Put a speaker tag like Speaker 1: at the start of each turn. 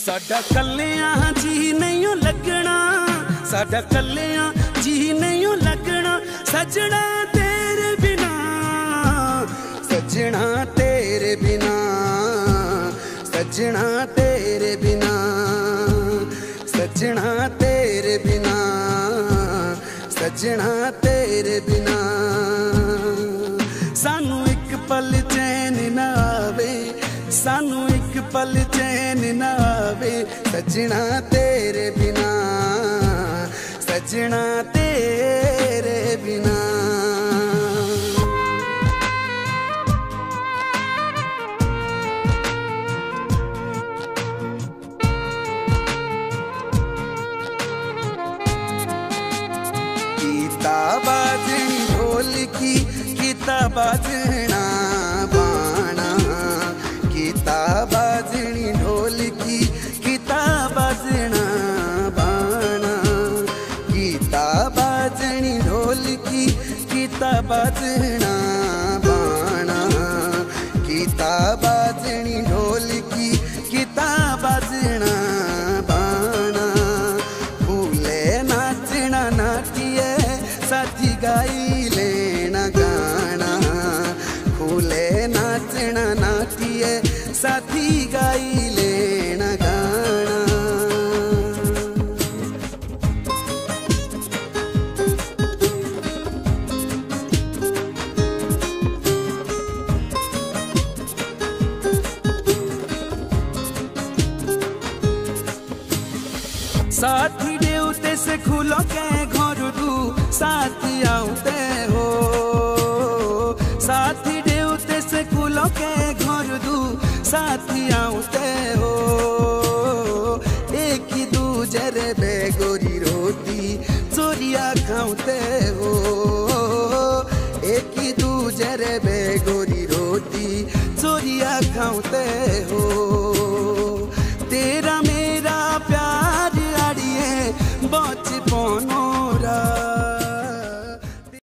Speaker 1: साडा कल्लियां जी नहीं लगना, साडा कल्लियां जी नहीं लगना, सजना तेरे बिना, सजना तेरे बिना, सजना तेरे बिना, सजना तेरे बिना, सजना तेरे बिना। सानू एक पल चैन ना आवे, सानू एक पल चैन ना आवे, सजना तेरे बिना, सजना तेरे बिना। गीता बाजनी ढोलकी, गीता बाजना बाणा, गीता बाजनी ढोलकी, गीता बाजना बाणा, गीता बाजनी ढोलकी, गीता बाजना बाणा, गीता बाजनी ढोलकी, गीता बाजना बाणा। फूले नाचना नाटिए साथी गाई लेना गाना, फूले नाचना नाटिए साथी गाई लेना गाना। साथी देवते से खुलो के घर दू, साथी आउते हो, साथी देवते से खुलो के घर दू, साथी आउते हो। एक ही दूजे रे बेगोरी रोटी चोरिया खाते हो, एक ही दूजे रे बेगोरी रोटी चोरिया खाते हो। तेरा